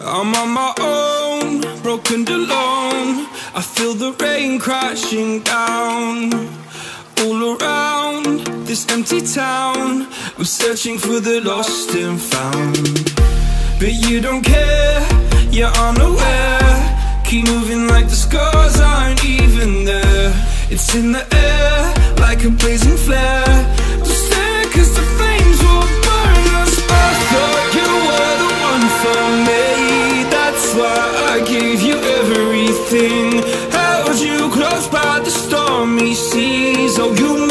I'm on my own, broken and alone. I feel the rain crashing down all around this empty town. I'm searching for the lost and found, but you don't care, you're unaware. Keep moving like the scars aren't even there. It's in the air like a blazing flare. Don't stare cause the flames will burn us. I thought you were the one for me, that's why I gave you everything. Held you close by the stormy seas. Oh, you